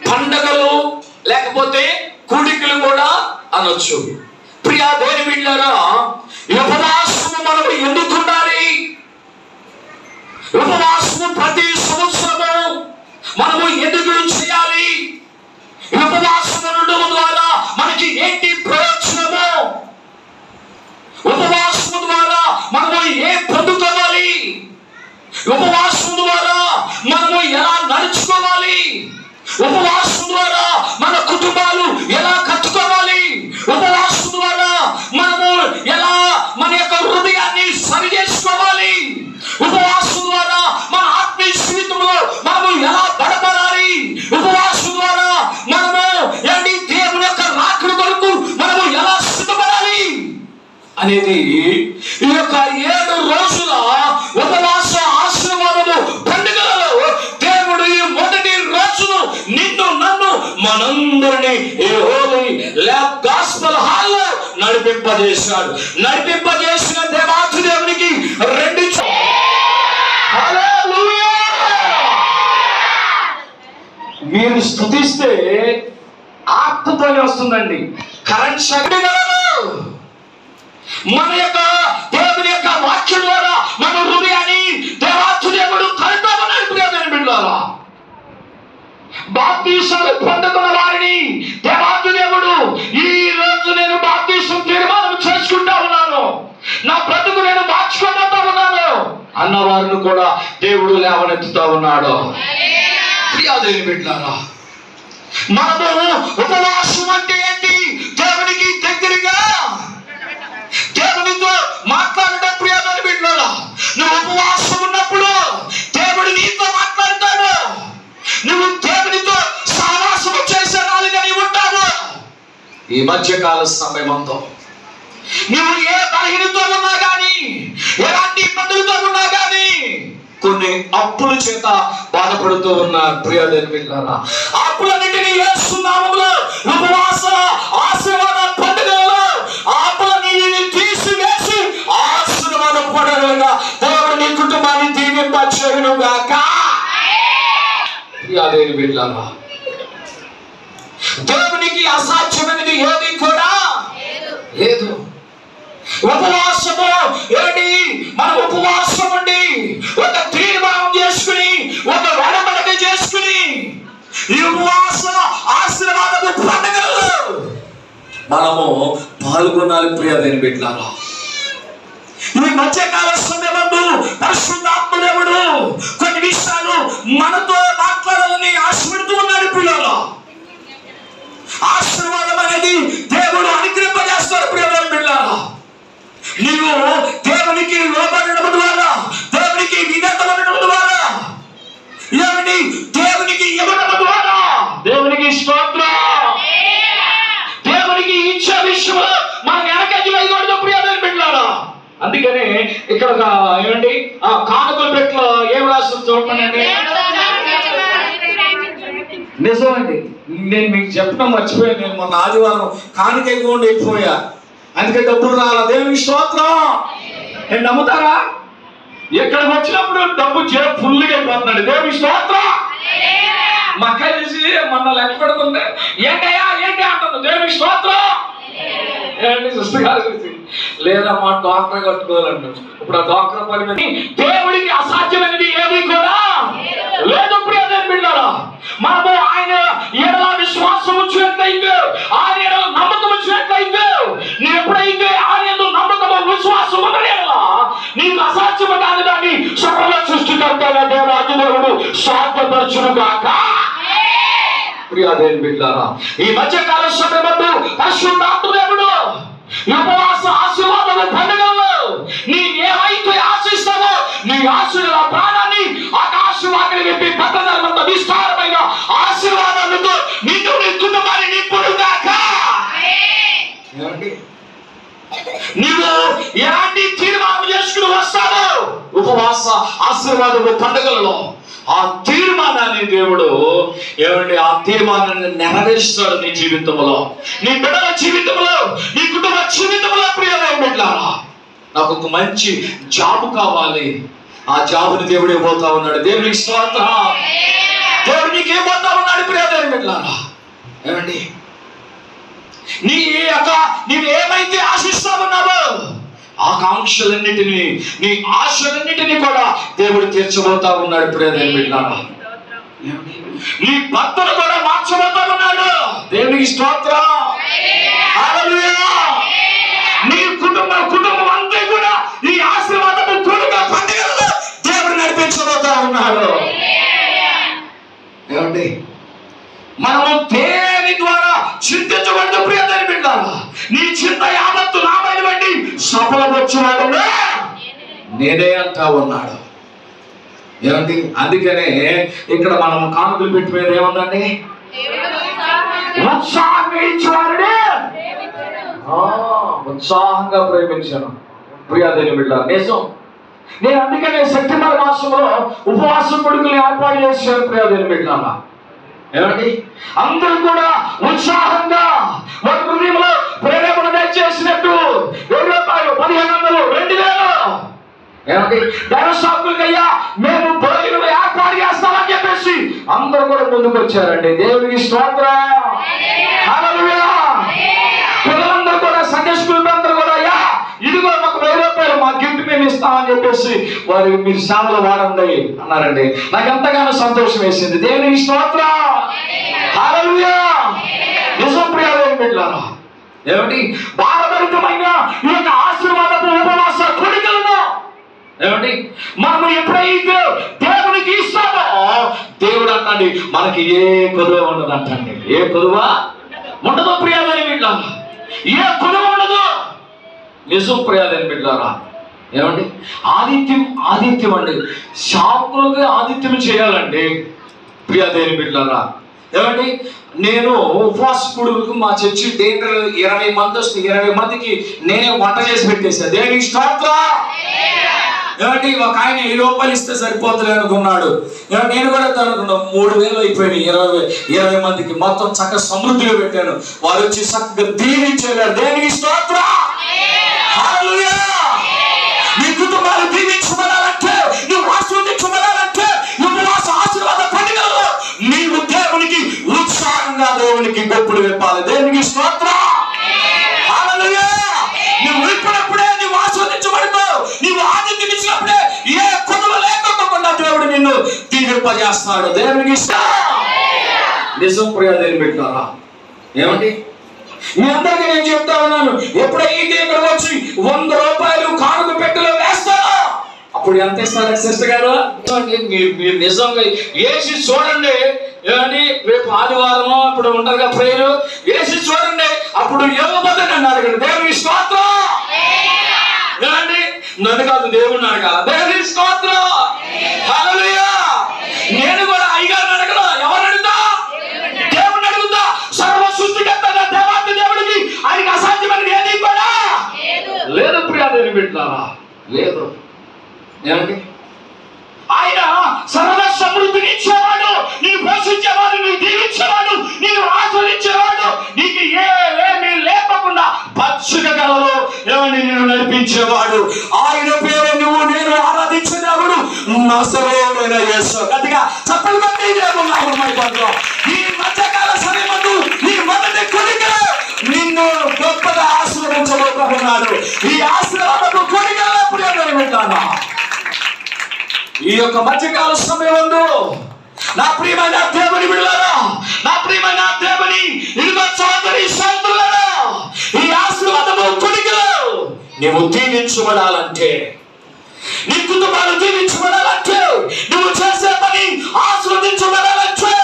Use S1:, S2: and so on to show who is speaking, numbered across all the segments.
S1: పండగలు లేకపోతే కూడికలు కూడా అనొచ్చు. ప్రియా దేవుని బిడ్డలారా, ఉపవాసము మనం ఎందుకు ఉండాలి? ఉపవాసము ప్రతి సంవత్సరము మనము ఎందుకు చేయాలి? ఉపవాసము ఉండడం ద్వారా మనకి ఏంటి ప్రయోజనము? ఉపవాసము ద్వారా మనము ఏం పొందుకోవాలి? ఉపవాసం ద్వారా మనము ఎలా నడుచుకోవాలి? ఉపవాసం ద్వారా మన కుటుంబాలు ఎలా కట్టుకోవాలి? ఉపవాసం ద్వారా మనము ఎలా మన యొక్క హృదయాన్ని సరి చేసుకోవాలి? ఉపవాసం ద్వారా మన ఆత్మీయ జీవితంలో మనము ఎలా బలపడాలి? ఉపవాసం ద్వారా మనము దేవుని యొక్క రాకడ కొరకు మనము ఎలా సిద్ధపడాలి అనేది ఈ యొక్క 7 రోజుల ఉపవాస ఆశీర్వాదము పండుగలలో దేవుడు ఈ మొదటి రోజును నిన్ను నన్ను మనందరినీ ఈ హోలీ ల్యాబ్ గాస్పెల్ హాల్లో నడిపింపజేశాడు. నడిపింపజేసిన దేవాతి దేవునికి 2 హల్లెలూయా. మీరు స్తుతిస్తే ఆత్మతోనే వస్తుందండి. కరెంట్ శక్తి మన యొక్క దేవుని యొక్క వాక్యం ద్వారా మన హృదయాన్ని దేవాతి దేవుడు కలుపుతామన్నాడు. ప్రియమైన బిడ్డలారా, బాప్తీసాలు పొందుకున్న వారిని దేవాతి దేవుడు ఈ రోజు నేను బాప్తీసం తీర్మానం చేసుకుంటా ఉన్నాను, నా బ్రతుకు నేను మార్చుకోబోతా ఉన్నాను అన్న వారిని కూడా దేవుడు లేవనెత్తుతా ఉన్నాడు. ప్రియమైన బిడ్డలారా, మనము ఉపవాసం అంటే ఏంటి? దేవునికి దగ్గరగా దేవునితో మాట్లాడటం. ప్రియమైన బిడ్డలారా, నువ్వు ఉపవాసం ఉన్నప్పుడు దేవుడు నీతో మాట్లాడతాడు. నువ్వు దేవునితో సహవాసం చేసే నాలుగా నీవు ఉంటావు. ఈ మధ్యకాల సమయంలో నువ్వు ఏ బలహీనతో ఉన్నా గానీ, ఎలాంటి ఇబ్బందులతో ఉన్నా గానీ, కొన్ని అప్పుల చేత బాధపడుతూ ఉన్నారు. ప్రియమైన బిడ్డలారా, అప్పులన్నింటినీ యేసు నామములో ఉపవాస ఆశీర్వాద పండుగలలో అప్పులన్నింటినీ తీసివేసి ఆశీర్వాద పండుగలుగా దేవుడు నీ కుటుంబాన్ని దీవింపచేయును గాక. ప్రియమైన బిడ్డలారా, దేవునికి అసాధ్యమైనది ఏది కూడా లేదు. ఉపవాసము ఏంటి? మన ఉపవాసం ఉండి ఒక తీర్మానం చేసుకుని, ఒక వడబడక చేసుకుని ఈ ఉపవాస ఆశీర్వాదపు పండుగల్లో మనము పాల్గొనాలి. ప్రియమైన బిడ్డలారా, ఈ మధ్యకాల సమయంలో పరిశుద్ధాత్మ దేవుడు కొన్ని విషయాలు మనతో మాట్లాడాలని ఆశపడుతూ ఉన్నాడు. పిల్లలు, ఆశీర్వాదం అనేది దేవుడు అనుగ్రహింపజేస్తాడు. ప్రియమైన బిడ్డలారా, నీవు దేవునికి లోబడడం ద్వారా, దేవునికి విధేయత ద్వారా, దేవునికి ఇవ్వడం ద్వారా, దేవునికి స్తోత్రం, దేవునికి ఇచ్చే విషయంలో మనం వెనకటి వైకూడదు. ప్రియమైన బిడ్డలారా, అందుకనే ఇక్కడ ఏమండి కానుకల పెట్టులో ఏం రాస్తుంది చూడండి. నిజమండి, నేను మీకు చెప్పడం మర్చిపోయాను. నేను మొన్న ఆదివారం కానుక ఎక్కువ అయిపోయా, అందుకే డబ్బులు రాలా. దేవునికి స్తోత్రం. నేను నమ్ముతారా? ఎక్కడికి వచ్చినప్పుడు డబ్బు ఫుల్గా అయిపోతున్నాడు. దేవునికి స్తోత్రం. మా అక్క చేసి మొన్న లెక్క పెడుతుంది, ఏంటయ్యా ఏంటి అంటుంది. దేవునికి స్తోత్రం. ఏంటి సిస్టర్ గారు లేదమ్మా డాక్టర్ కట్టుకోవాలంటారు. ఇప్పుడు ఆ డాక్టర్ పని మీద దేవుడికి అసాధ్యమైనది ఏది కూడా లేదు. ప్రియమైన బిడ్డలారా, మనము ఆయన ఎడల విశ్వాసం వచ్చినట్లయితే, ఆయన ఎడల నమ్మకం వచ్చినట్లయితే, నేను ఎప్పుడైతే ఆయన నమ్మకం విశ్వాసం ఉన్నదేలా నీకు అసాధ్యమైన దాన్ని సకల సృష్టికర్త దేవాది దేవుడు సాధ్యపరచును గాక. ప్రియమైన బిడ్డలారా, ఈ మధ్యకాల సమయంలో పరిశుద్ధాత్మ దేవుడు ఉపవాస ఆశీర్వాదం పండుగల్లో నీ ఏమైతే ఆశిస్తావో నీ ఆశీర్వాద ప్రాణాన్ని ఆకాశవాకిని విప్పి పట్టణంత విస్తారమైన ఆశీర్వాదాలతో నిన్ను నీ కుటుంబాన్ని నింపుడుగాక. నీవు ఎలాంటి తీర్మానం చేసుకుని వస్తావో ఉపవాస ఆశీర్వాదము పండుగలలో ఆ తీర్మానాన్ని దేవుడు ఏమండి ఆ తీర్మానాన్ని నెరవేరుస్తాడు నీ జీవితంలో, నీ బిడ్డల జీవితంలో, నీ కుటుంబ జీవితంలో. ప్రియమైన బిడ్డలారా, నాకు ఒక మంచి జాబ్ కావాలి, ఆ జాబుని దేవుడు ఇవ్వబోతా ఉన్నాడు. దేవునికి స్తోత్రం. దేవుడు నీకు ఇవ్వబోతా ఉన్నాడు. ఉన్నాడు ప్రియమైన బిడ్డలారా. ఏమండి, నీవు ఏమైతే ఆశిస్తా ఉన్నావో ఆకాంక్షలన్నిటినీ, నీ ఆశలన్నిటినీ కూడా దేవుడు తీర్చబోతా ఉన్నాడు ప్రియమైన బిడ్డలారా. నీ భర్తను కూడా మార్చబోతా ఉన్నాడు. దేవునికి స్తోత్రం. హల్లెలూయా. నీ కుటుంబం అంతా కూడా ఈ ఆశీర్వాదము కొడుక పండుగల్లో దేవుడు నడిపించబోతా ఉన్నాడు. ఏమండి, మనము దేని ద్వారా చింతించబడదు ప్రియమైన బిడ్డలారా. నీ చింత యావత్తు నాపైన బట్టి సఫలపరచువాడు నేనే అంటా ఉన్నాడు. ఏమండి, అందుకనే ఇక్కడ మనం కానుకలు పెట్టిపోయేది ఏముందండి? ఉత్సాహంగా ప్రేమించాను ప్రియమైన బిడ్డలారా. నిజం, నేను అందుకనే సెప్టెంబర్ మాసంలో ఉపవాసం కొడుకుని ఏర్పాటు చేశాను ప్రియమైన బిడ్డలారా. ఏమండి, అందరూ కూడా ఉత్సాహంగా ఒక హృదయంలో ప్రేరేపణ దయచేసినట్టు 1000 రూపాయలు, 1500, 2000 ఏమండి దైవసాకులకయ్యా మేము భోజనం ఏర్పాటు చేస్తామని చెప్పేసి అందరూ కూడా ముందుకు వచ్చారండి. దేవునికి స్తోత్రం. హల్లెలూయా. పిల్లలందరూ కూడా సండే స్కూల్ అందరూ కూడా అయ్యా ఇదిగో మాకు 1000 రూపాయలు మా గిఫ్ట్ మేము ఇస్తామని చెప్పేసి వారు మీరు సేవలు వాడండి అన్నారండి. నాకు ఎంతగానో సంతోషం వేసింది. దేవునికి స్తోత్రం. హల్లెలూయా. నిజం ప్రియమైన బిడ్డలారా. ఏమండి, భారభరితమైన ఈ యొక్క ఆశీర్వాదపు ఉపవాస కోరికలను ఏమండి మనం ఎప్పుడైతే దేవునికి ఇస్తామో దేవుడు అంటండి మనకి ఏ కొదువ ఉండదు అంటండి. ఏ కొదువ ఉండదు ప్రియమైన బిడ్డలారా. ఏ కొదువ ఉండదు. నిజం ప్రియమైన బిడ్డలారా. ఏమండి, ఆదిత్యం అండి. శాకులకు ఆదిత్యం చేయాలండి ప్రియమైన బిడ్డలారా. ఏమండి, నేను ఉపవాస పొడుగులకు మా చర్చి డేంటర్ 20 మంది వస్తే 20 మందికి నేనే వంట చేసి పెట్టేశాను. దేవునికి స్తోత్రం. ఏమండి, ఒక ఆయన 1000 రూపాయలు ఇస్తే సరిపోతుంది అనుకున్నాడు. నేను కూడా అనుకున్నా 3000 అయిపోయినాయి. 20 మందికి మొత్తం చక్కగా సమృద్ధిగా పెట్టాను. వారు వచ్చి చక్కగా దీవించారు. దేవునికి స్తోత్రం. హల్లెలూయా. నీ కుటుంబాలు దీవించబడాలంటే, నువ్వు ఆశీర్వదించబడాలంటే, నువ్వు ఆశీర్వాద పండుగల్లో నీవు దేవునికి ఉత్సాహంగా దేవునికి గొప్పలు విప్పాలి. దేవునికి స్తోత్రం. హల్లెలూయా. నువ్వు విప్పినప్పుడే నువ్వు ఆశీర్వదించబడతావు. నీవు ఆదిత్యం ఇచ్చినప్పుడే ఏ కొదువ లేకుండా దేవుడు నిన్ను దీవింపజేస్తాడు. దేవునికి నిజం ప్రియమైన బిడ్డలారా. ఏమండి, మీ అందరికీ నేను చెప్తా ఉన్నాను, ఎప్పుడైతే ఇక్కడ వచ్చి 100 రూపాయలు కానుక పెట్టెలో వేస్తారో అప్పుడు ఎంత ఇస్తారు సిస్టర్ గారు? మీరు నిజంగా వేసి చూడండి. ఏమండి, రేపు ఆదివారం ఇప్పుడు ఉంటారుగా ప్రేయరు, వేసి చూడండి. అప్పుడు ఇవ్వబోదని అన్నారు కదా. దేవునికి స్తోత్రం. ఏమండి, నన్ను కాదు దేవుడిని అడగాల. దేవునికి స్తోత్రం. హల్లెలూయా. నేను కూడా అయ్యగారిని అడగను. ఎవరు అడుగుతా? దేవుడిని అడుగుతా. సర్వ సృష్టికర్త దేవాతి దేవుడికి ఆయనకి అసాధ్యమైనది ఏది కూడా లేదు ప్రియమైన బిడ్డలారా. లేదు. ఏమండి, ఆయన సర్వ సమృద్ధిని ఇచ్చేవాడు, నీవు పోషించేవాడు, నీవు దీవించేవాడు, నీవు ఆస్వాదించేవాడు, నీకు ఏమీ లేకుండా పచ్చిక గలలో ఏమని నేను నడిపించేవాడు. ఆయన పేరు నువ్వు నేను ఆరాధించేవాడు నజరేయుడైన యేసు. గట్టిగా చప్పట్లు కొట్టి ఈ మధ్యకాల సమయమందు నీ మొదటి కొడుకు నిన్ను గొప్పగా ఆశీర్వదించబోతున్నాడు. ఈ ఆశీర్వాదపు కొడుకుల్లో ప్రియమైన బిడ్డలారా, ఈ యొక్క మధ్యకాల సమయంలో నా ప్రియమైన దేవుని బిడ్డలారా, నా ప్రియమైన దేవుని ఇదిగో సోదరి సోదరులారా, ఈ ఆశీర్వాదము కొడుకులో నీవు దీవించబడాలంటే, నీ కుటుంబాలు దీవించబడాలంటే, నువ్వు చేసే పని ఆశీర్వదించబడాలంటే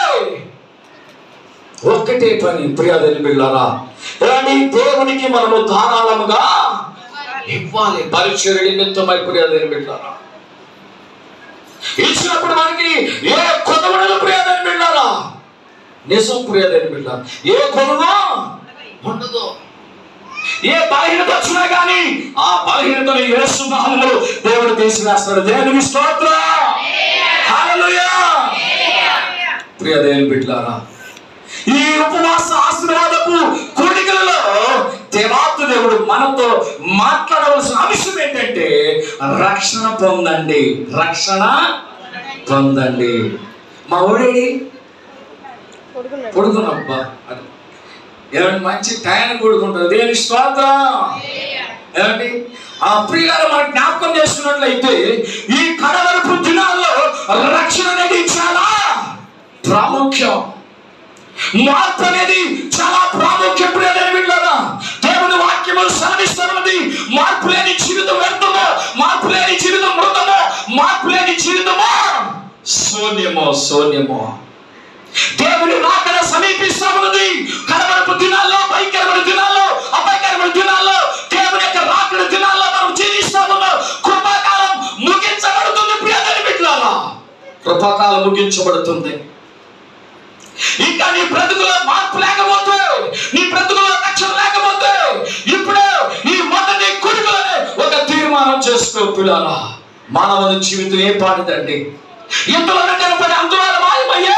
S1: ఒక్కటే పని ప్రియమైన బిడ్డలారా. దేవునికి మనము ధారాళముగా ఇవ్వాలి. పరిచర్య నిమిత్తమై ప్రియమైన బిడ్డలారా, ఇచ్చినప్పుడు మనకి ఏ కొదవడలు ప్రియమైన బిడ్డలారా. నిజం ప్రియమైన బిడ్డలారా, ఏ కొదవ ఉండదు. ఏ బలహీనత వచ్చినా కానీ ఆ బలహీనతను యేసు నామములో దేవుడు తీసివేస్తాడు. దేవునికి స్తోత్రం. హల్లెలూయా. ప్రియమైన బిడ్డలారా, ఈ ఉపవాస ఆశీర్వాదపు కోడికలలో దేవాతి దేవుడు మనతో మాట్లాడవలసిన అంశం ఏంటంటే రక్షణ పొందండి. రక్షణ పొందండి. మా ఊడేడి పడుకున్నాబ్బా ఏమంటే మంచి టైం పడుకుంటారు. దేని స్తోత్రం. ఏమండి ఆ ప్రియులారా మనం జ్ఞాపకం చేసుకున్నట్లయితే ఈ కడవరపు దినాల్లో రక్షణ అనేది చాలా ప్రాముఖ్యం. మార్పు అనేది చాలా ప్రాముఖ్యం. దేవుని వాక్యము సెలవిస్తున్నది మార్పు లేని జీవితం వ్యర్థమో, మార్పు లేని జీవితం మృతమో, మార్పు లేని జీవితమో శూన్యమో. దేవుని రాకడ సమీపిస్తా ఉన్నది. కడవరపు దినాల్లో, భయంకరమైన దినాల్లో, అపాయకరమైన దినాల్లో, దేవుని యొక్క రాకడ దినాల్లో మనం జీవిస్తా ఉన్నాం. కృపాకాలం ముగించబడుతుంది. ప్రియమైన బిడ్డలారా, కృపాకాలం ముగించబడుతుంది. ఇంకా నీ బ్రతుకులో మార్పు లేకపోతే, నీ బ్రతుకులో రక్షణ లేకపోతే ఇప్పుడు ఈ మొదటి కొడుకులని ఒక తీర్మానం చేసుకో. పిల్లల మానవుని జీవితం ఏ పాటిదండి. ఇంతలో కనపడి అందులో మాయమయ్యే.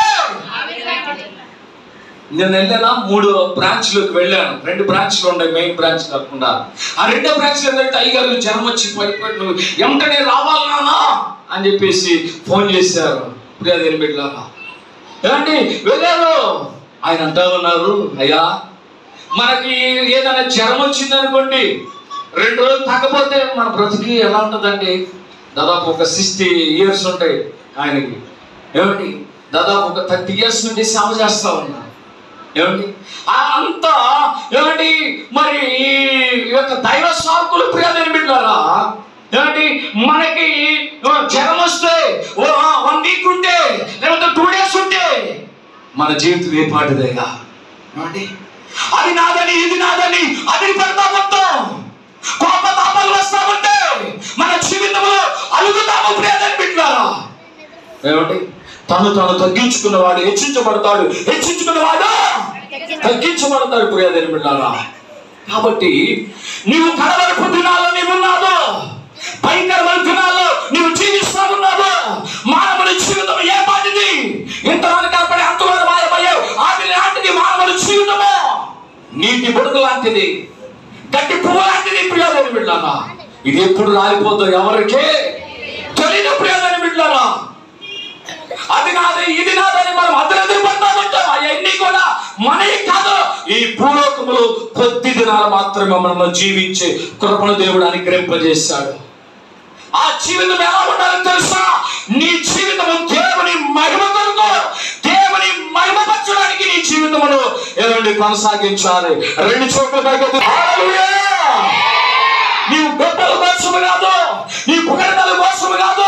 S1: నేను వెళ్ళానా 3 బ్రాంచ్లకు వెళ్ళాను. 2 బ్రాంచ్లు ఉన్నాయి, మెయిన్ బ్రాంచ్ కాకుండా. ఆ 2 బ్రాంచ్లు వెళ్తే అయ్యగారు జ్వరం వచ్చి పడిపోయి నువ్వు వెంటనే రావాలి నానా అని చెప్పేసి ఫోన్ చేశారు. ప్రియమైన బిడ్డలారా ఏమండి వెళ్ళారు. ఆయన అంటా ఉన్నారు, అయ్యా మనకి ఏదైనా జ్వరం వచ్చింది అనుకోండి, 2 రోజులు తగ్గపోతే మన బ్రతికి ఎలా ఉంటుందండి. దాదాపు ఒక 60 years ఉంటాయి ఆయనకి. ఏమండి దాదాపు ఒక 30 years నుండి సేవ చేస్తా ఉన్నా. ఏమండి అంతా ఏమండి మరి ఈ యొక్క దైవ సాకులు ప్రియమైన బిడ్డలారా ఏమండి మనకి జ్వరం వస్తే 1 week ఉంటే లేకపోతే 2 days ఉంటే మన జీవితం ఏ పాటిదేగా. ఏమండి అది నాదని ఇది నాదని అది పెడతా ఉంటాం. కోపతాపాలు వస్తా ఉంటే మన జీవితంలో అలుగుతాము ప్రియమైన బిడ్డలారా. ఏమండి తను తగ్గించుకున్నవాడు హెచ్చించబడతాడు, హెచ్చించుకున్నవాడు తగ్గించబడతాడు. ప్రియమైన బిడ్డలారా కాబట్టి నీవు కడవరపు దినాల్లో నీవు ఉన్నావు, భయంకరమైన దినాల్లో నీవు జీవిస్తా ఉన్నావు. మానవుని జీవితం ఏ పాటిది. ఇంతమంది కనపడి అంతమంది మాయమయ్యావు. ఆది లాంటిది మానవుని జీవితము. నీటి బుడగ లాంటిది, గట్టి పువ్వు లాంటిది. ప్రియమైన బిడ్డలారా ఇది ఎప్పుడు రాలిపోతావు ఎవరికే తెలియదు. ప్రియమైన బిడ్డలారా అది నాది ఇది నాదని మనం అద్దె పడతా ఉంటాం. అవన్నీ కూడా మనవి కాదు. ఈ భూలోకములు కొద్ది దినాలు మాత్రమే మనం జీవించే కృపను దేవుడు అనుగ్రహింపజేశాడు. ఆ జీవితం ఎలా ఉండాలని తెలుసా? నీ జీవితము దేవుని మహిమ కొరకు, దేవుని మహిమపరచడానికి నీ జీవితమును ఏమండి కొనసాగించాలి. 2 చోట్ల నీవు గొప్పల కోసము కాదు, నీ పుగడతల కోసము కాదు.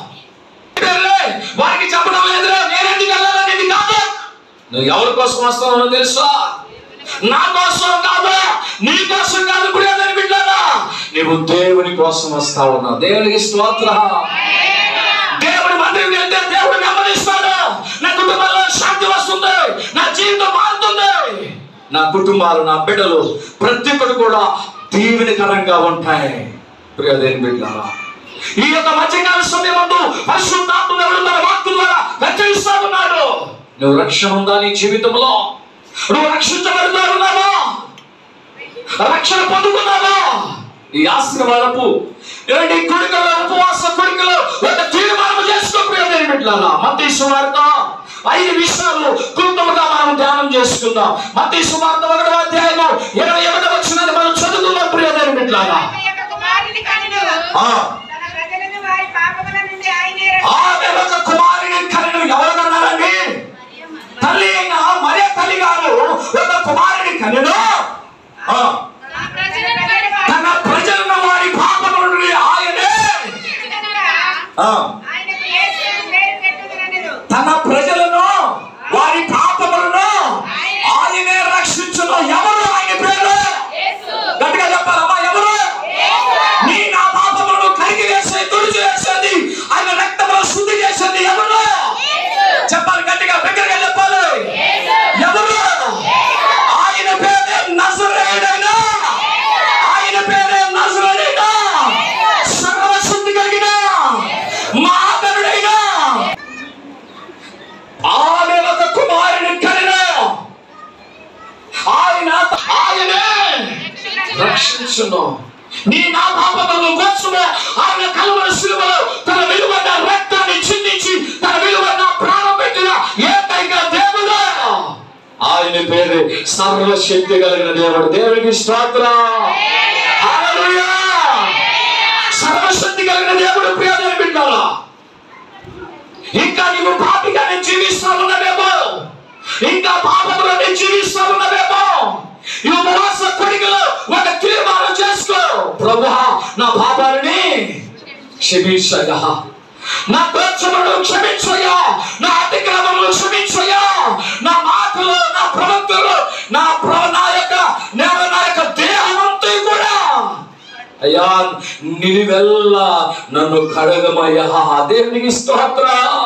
S1: వారికి చెప్పడం లేదు నేనండి వెళ్ళాలనేది కాదు. నువ్వు ఎవరి కోసం వస్తావో తెలుసా? నా కోసం కాదు, నీ కోసం కాదు. ప్రియమైన బిడ్డలారా నీవు దేవుని కోసం వస్తా ఉన్నావు. దేవునికి స్తోత్రం. దేవుని మందిరం వెళ్తే దేవుడు నెమ్మదిస్తాడు. నా కుటుంబంలో శాంతి వస్తుంది, నా జీవితం మారుతుంది. నా కుటుంబాలు, నా బిడ్డలు ప్రతి ఒక్కరు కూడా దీవెనకరంగా ఉంటాయి. ప్రియమైన బిడ్డలారా ఈ యొక్క మధ్యకాల సమయమందు పరిశుద్ధాత్మ దేవుడు తన వాక్కు ద్వారా హెచ్చరిస్తా ఉన్నాడు. నువ్వు రక్షణ ఉందా నీ జీవితంలో? నువ్వు రక్షించబడుతూ ఉన్నావా? రక్షణ పొందుకున్నావా? ఈ ఆశీర్వాదపు ఏంటి కొడుకుల ఉపవాస కొడుకులు ఒక తీర్మానం చేసుకో. ప్రియమైన బిడ్డలారా మత్తయి సువార్త 5 విషయాలు క్లుప్తంగా మనం ధ్యానం చేసుకుందాం. మత్తయి సువార్త 1వ అధ్యాయము 21వ వచనాన్ని మనం చదువుకుందాం. ప్రియమైన బిడ్డలారా కుమారుని కనెను. ఎవరు కన్నారండి? తల్లి అయినా మరియ తల్లి గారు ఒక కుమారుని కనెను. తన ప్రజలను వారి పాపముల నుండి ఆయనే తన ప్రజలను వారి పాపములను ఆయనే రక్షించును. ఎవరు ఆయన పేరు? గట్టిగా చెప్పాలమ్మా. ఎవరు? నీ నా పాపములను కడిగి వేసేది, తుడిచి వేసేది, ఆయన రక్తంలో శుద్ధి చేసేది ఎవరు? చెప్పాలి గట్టిగా, దగ్గరగా చెప్పాలి. ఎవరు? ఆయన పేరే నజరేయుడైనా, ఆయన పేరే నజరేయుడైనా, సర్వశుద్ధి కలిగిన మహాగణుడైన ఆ సర్వశక్తి కలిగిన దేవుడు. దేవునికి స్తోత్రం. హల్లెలూయా. సర్వశక్తి కలిగిన దేవుడు. ప్రియమైన బిడ్డలారా, ఇంకా నీవు పాపిగానే జీవిస్తా ఉన్నవేమో, ఇంకా పాపంలోనే జీవిస్తా ఉన్నవేమో, ఈ ఉపవాస కోరికలో ఒక తీర్మానం చేసుకో. ప్రభువా, నా పాపాలని క్షమించయ్యా, నా దోషములను క్షమించయ్యా, నా అతిక్రమములను క్షమించయ్యా, నా మాటలు, నా ప్రవర్తనలు, నా యొక్క దేహమంతా కూడా అయ్యా నిలువెల్లా నన్ను కడగమయ్యా. దేవునికి స్తోత్రం.